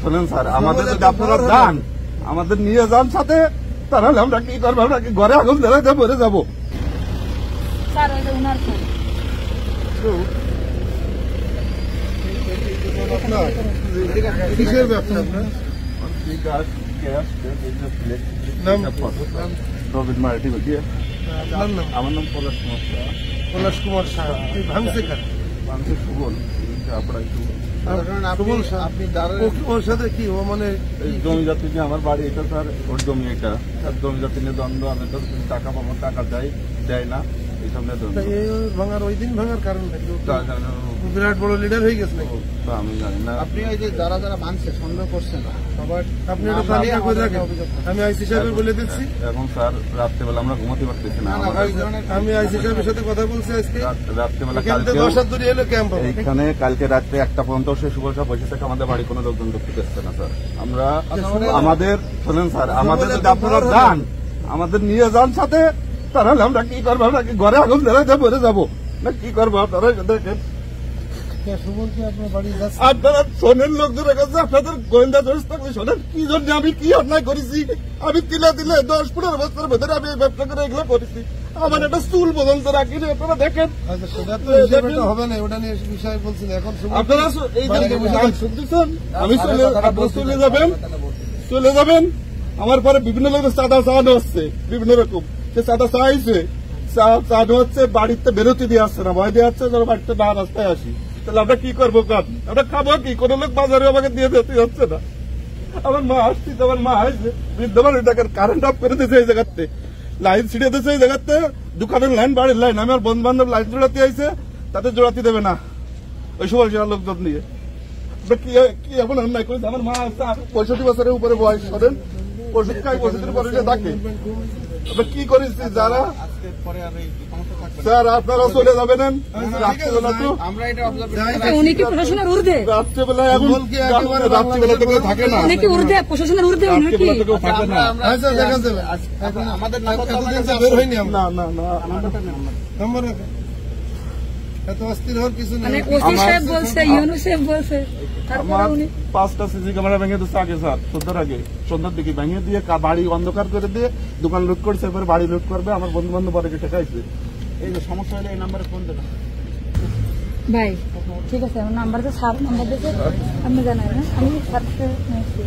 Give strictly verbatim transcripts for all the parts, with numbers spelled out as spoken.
শোনেন স্যার, আমাদের যদি আপনারা যান, আমাদের নিয়ে যান সাথে, তাহলে আমরা কি করবো? আমরা কি ঘরে আগুন জ্বালাতে মরে যাবো? কিসের ব্যবসা আপনার? রবিন মারাঠি বলছি। আমার নাম পলাশ কুমার শাহ। পলাশ কুমার শাহ। ভাঙছে কেন? ভাঙছে সুবল, আপনার ওর সাথে কি ও মানে জমি জাতি নিয়ে আমার বাড়ি এটা, স্যার ওর জমি এটা, জমি জাতি নিয়ে দ্বন্দ্ব। আমি তো টাকা পাবো, টাকা দেয় দেয় না, এইসব নিয়ে দ্বন্দ্ব। ভাঙার ওই দিন ভাঙার কারণ বিরাট বড় লিডার হয়ে গেছে নাকি? আমি জানি না। আপনি ওই যে যারা যারা মানছে সন্দেহ করছেন সবার, আপনি এটা তালিকা করে রাখেন, আমি আইসি সাহেবের বলে দিচ্ছি। এখন স্যার রাত্রেবেলা আমরা ঘুমাতে পারতেছি না। আমি আইসি সাহেবের সাথে কথা বলছি আজকে রাত্রেবেলা। এখানে কালকে রাত্রে একটা পর্যন্ত সে সুবল বসে থেকে আমাদের বাড়ি কোনো লোকজন ঢুকতে পারছে না স্যার। আমরা আমাদের শোনেন স্যার, আমাদের যদি আপনারা যান, আমাদের নিয়ে যান সাথে, তাহলে আমরা কি করবো? আমরা কি ঘরে আগুন জ্বালাতে মরে যাবো না কি করবো? আপনারা দেখেন, আপনারা শোনেন লোকজনের কাছে, আপনাদের গোয়েন্দা দোষ থাকলে শোনেন কি জন্য আমি কি অন্যায় করেছি। আমি তিলে তিলে দশ পনেরো বছরের ভেতরে আমি এই ব্যবসা করে এগুলো করেছি। আমার একটা চুল পর্যন্ত রাখিনি, আপনারা দেখেন। হবে না, ওটা নিয়ে বিষয় বলছেন। এখন আপনারা এই শুনতেছেন, আমি চলে আপনারা চলে যাবেন, চলে যাবেন। আমার পরে বিভিন্ন লোকের চাঁদা চাওয়ানো হচ্ছে, বিভিন্ন রকম সে চাঁদা চাইছে, চাঁদা হচ্ছে, বাড়িতে বেরোতে দিয়ে আসছে না, ভয় দিয়ে আসছে যেন বাড়িতে না রাস্তায় আসি। তাহলে আমরা কি করবো? কাজ আমরা খাবো কি? কোন লোক বাজারে আমাকে দিয়ে যেতে হচ্ছে না। আমার মা আসছি, আমার মা আসছে বৃদ্ধ মানুষ, দেখেন কারেন্ট অফ করে দিয়েছে এই জায়গাতে, লাইন ছিঁড়ে দিয়েছে এই জায়গাতে, দোকানের লাইন, বাড়ির লাইন। আমার বন্ধু বান্ধব লাইন জোড়াতে আইছে, তাতে জোড়াতে দেবে না ওই সুবল সেরা লোকজন নিয়ে। কি কি এখন অন্যায় করেছে? আমার মা পঁয়ষট্টি বছরের উপরে বয়স, করেন পঁয়ষট্টি পঁয়ষট্টির পরে থাকে। কি করেছি যারা? স্যার আপনারা চলে যাবেন উনি কি প্রশাসনের ঊর্ধ্বে? রাত্রেবেলায় এখন রাত্রিবেলা থেকে থাকে না, উনি কি ঊর্ধ্বে, প্রশাসনের ঊর্ধ্বে রাত্রিবেলা থেকেও থাকে না। আমাদের বের হয়নি। না না না, নম্বর এত অস্থির হওয়ার কিছু নেই। ওসি সাহেব বলছে, ইউনূস সাহেব বলছে, তারপরে উনি পাঁচটা সিসি ক্যামেরা ভেঙে দিচ্ছে আগে স্যার, সন্ধ্যার আগে, সন্ধ্যার দিকে ভেঙে দিয়ে বাড়ি অন্ধকার করে দিয়ে দোকান লুট করছে, এরপরে বাড়ি লুট করবে। আমার বন্ধু বান্ধব পরে ঠেকাইছে। এই যে সমস্যা হলে এই নাম্বারে ফোন দেবেন ভাই। ঠিক আছে, আমার নাম্বার তো স্যার নাম্বার দিয়েছে, আপনি জানাই না, আমি স্যারকে নিয়েছি।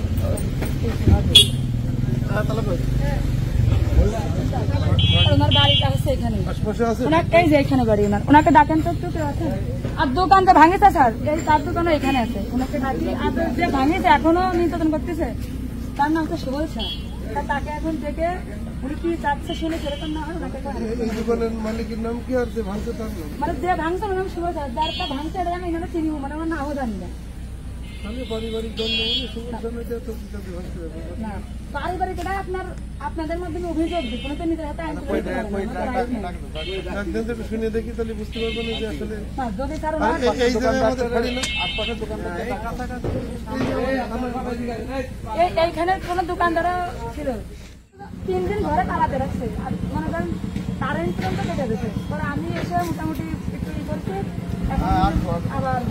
ওনার বাড়িটা হচ্ছে এখানে, এই যে এখানে বাড়ি ওনার। ওনাকে ডাকেন তো, একটু আছেন। আর দোকানটা ভাঙেছে স্যার, এই তার দোকানও এখানে আছে, ওনাকে ডাকি। আর যে ভাঙেছে এখনো নির্যাতন করতেছে, তার নাম তো সুবল শাহ। তাকে এখন থেকে উনি কি চাচ্ছে শুনে সেরকম না হয় ওনাকে। এই দোকানের মালিকের নাম কি? আর যে ভাঙছে তার নাম? মানে যে ভাঙছে ওর নাম সুবল শাহ, যারটা ভাঙছে এটা আমি এখানে চিনি, মানে আমার নামও জানি না। আমি পারিবারিক দ্বন্দ্ব বলি সুবল শাহ না, পারিবারিক এটা আপনার আপনাদের মাধ্যমে অভিযোগ দিই, কোনো তো নিজের হাতে আইন শুনে দেখি, তাহলে বুঝতে পারবো না যে আসলে যদি তার এই জায়গায় আমাদের বাড়ি না। এইখানে কোনো দোকানদারও ছিল, তিন দিন ঘরে তালাতে রাখছে। আর মনে করেন কারেন্ট পর্যন্ত কেটে দিচ্ছে। পরে আমি এসে মোটামুটি একটু ই করছি, আবার।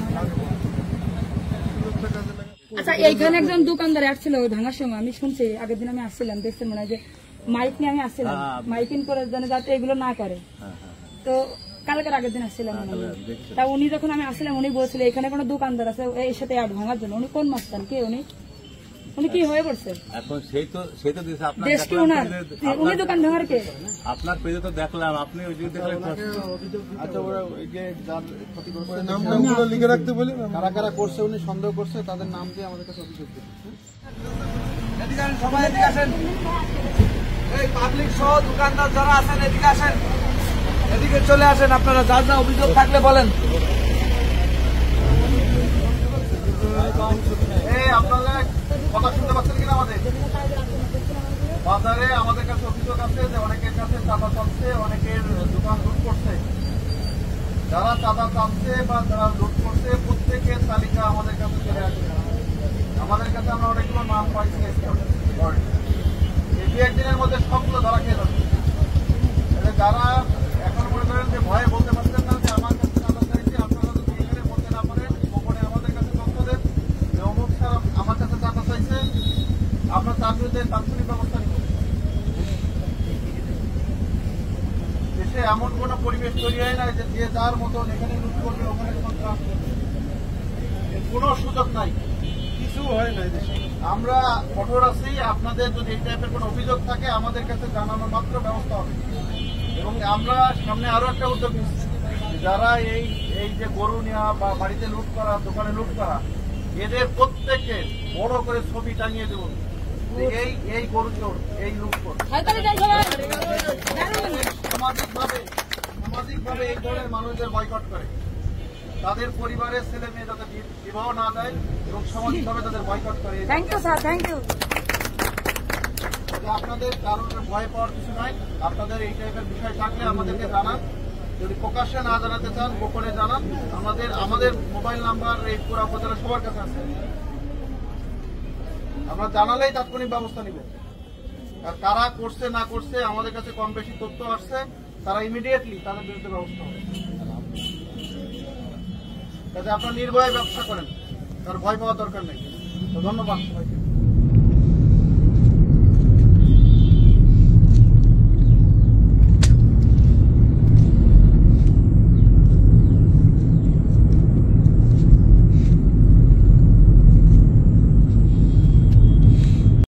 আচ্ছা, এইখানে একজন দোকানদার আসছিল ওই ভাঙার সময়, আমি শুনছি, আগের দিন আমি আসছিলাম, দেখছেন মনে হয় যে মাইক নিয়ে আমি আসছিলাম, মাইকিং করে যেন যাতে এগুলো না করে। তো কালকের আগের দিন আসছিলাম তা উনি যখন আমি আসছিলাম, উনি বলছিল এখানে কোনো দোকানদার আছে এর সাথে আট ভাঙার জন্য। উনি কোন মাস্তান, কে উনি? উনি কি হয়ে পড়ছে? এখন সেই তো সেই তো দিয়েছে আপনার, দেশ কি ওনার? উনি দোকান ভাঙার কে? আপনার পেজে তো দেখলাম, আপনি ওই যে দেখলেন। আচ্ছা, ওরা ওই যে যার ক্ষতি করছে নামগুলো লিখে রাখতে বলি, কারা কারা করছে উনি সন্দেহ করছে, তাদের নাম দিয়ে আমাদের কাছে অভিযোগ দিচ্ছে। সবাই এদিকে আসেন, এই পাবলিক সহ দোকানদার যারা আছেন এদিকে আসেন, এদিকে চলে আসেন। আপনারা যার যা অভিযোগ থাকলে বলেন। আপনারা কথা শুনতে পাচ্ছেন কিনা? আমাদের বাজারে আমাদের কাছে অভিযোগ আছে যে অনেকের কাছে চাঁদা চাচ্ছে, অনেকের দোকান লুট করছে। যারা চাঁদা চাচ্ছে বা যারা লুট করছে প্রত্যেকের তালিকা আমাদের কাছে চলে আসবে। আমাদের কাছে আমরা অনেকগুলো নাম পাইছি, এই দু একদিনের মধ্যে সবগুলো ধরা খেয়ে যাচ্ছে। যারা এখন মনে করেন যে ভয়ে বলতে পারছেন না যে আমার কাছে চাঁদা চাইছে, আপনারা যদি এখানে বলতে না পারেন, গোপনে আমাদের কাছে তথ্য দেন যে অমুক স্যার আমার কাছে চাঁদা আমরা তার বিরুদ্ধে তাৎক্ষণিক ব্যবস্থা নিব। দেশে এমন কোন পরিবেশ তৈরি হয় না যে যে যার মতন এখানে লুট করবে ওখানে কোন সুযোগ নাই, কিছু হয় না দেশে। আমরা কঠোর আছি। আপনাদের যদি এই টাইপের কোন অভিযোগ থাকে আমাদের কাছে জানানোর মাত্র ব্যবস্থা হবে। এবং আমরা সামনে আরো একটা উদ্যোগ নিচ্ছি, যারা এই এই যে গরু নেওয়া বা বাড়িতে লুট করা, দোকানে লুট করা, এদের প্রত্যেককে বড় করে ছবি টাঙিয়ে দেব, এই এই গরু চোর, এই লুট কর। সামাজিক ভাবে সামাজিক ভাবে এই ধরনের মানুষদের বয়কট করে, তাদের পরিবারের ছেলে মেয়ে যাতে বিবাহ না দেয় এবং সামাজিক ভাবে তাদের বয়কট করে। Thank you sir, thank you. আপনাদের কারোর ভয় পাওয়ার কিছু নাই। আপনাদের এই টাইপের বিষয় থাকলে আমাদেরকে জানান। যদি প্রকাশ্যে না জানাতে চান গোপনে জানান। আমাদের আমাদের মোবাইল নাম্বার এই পুরা উপজেলা সবার কাছে আছে। আমরা জানালেই তাৎক্ষণিক ব্যবস্থা নিব। আর কারা করছে না করছে আমাদের কাছে কম বেশি তথ্য আসছে, তারা ইমিডিয়েটলি তাদের বিরুদ্ধে ব্যবস্থা হবে। যাতে আপনারা নির্ভয়ে ব্যবসা করেন, তার ভয় পাওয়ার দরকার নেই। তো ধন্যবাদ সবাইকে।